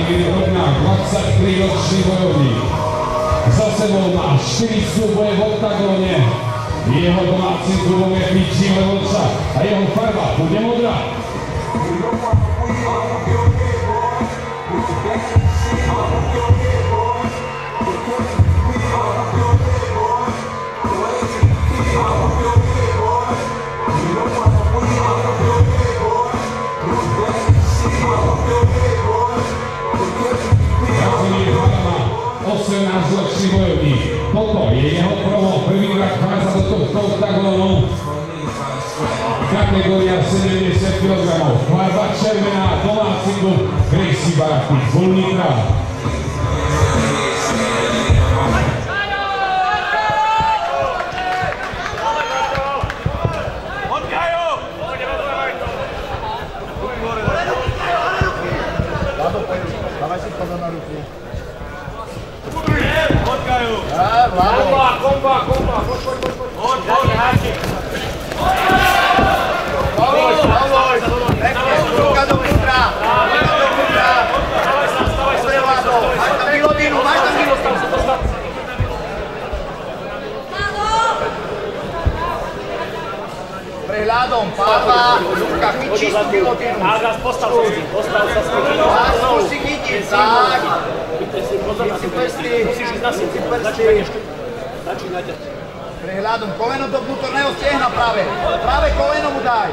Vladimír Rovnák, 23-ročný bojovník. Za sebou má 4 súboje v oktagóne. Jeho domácim klubom je Pičí Levoča a jeho farba bude modrá. Ročný bojovník. Toto je jeho promo. Prvýkrát vchádza do tohto oktagónu. Kategória 70 kg. Farba červená, domáci klub Gracie Baratník z Volníka. Dávaj si to na ruku. Komba, poď, háčik. Pavloj, ruka do vnútra. Máš tam gilotinu, Prehľadom, Pavla, ruka, chyčí tú gilotinu. Argas, postav sa s tým. Máš si chytiť, tak. Musíš ísť na sím. Začínajte. Prehľadom, koleno do vnútorného stehna práve. Práve koleno mu daj.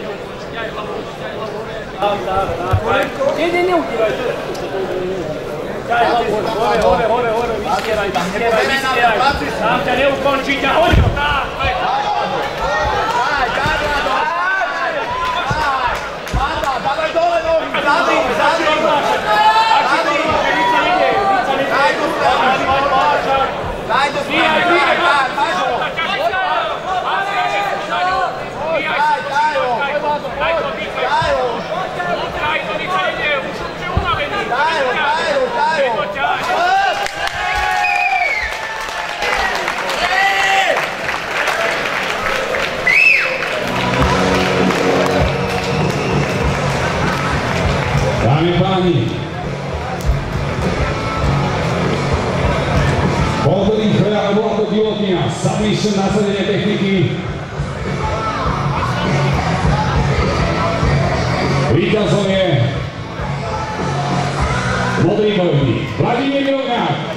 Nie, neudívaj. Daj hlavu hore, vystieraj. Tam ťa neukončí, ťa hoď ho. Dávaj dole nohy, zadri. Daj do strany, máš ho. Daj ho. Dámy a páni, bol to rýchle, ale bola to gilotina. Submission, nasadenie techniky. Víťazom je modrý bojovník Vladimír Rovnák.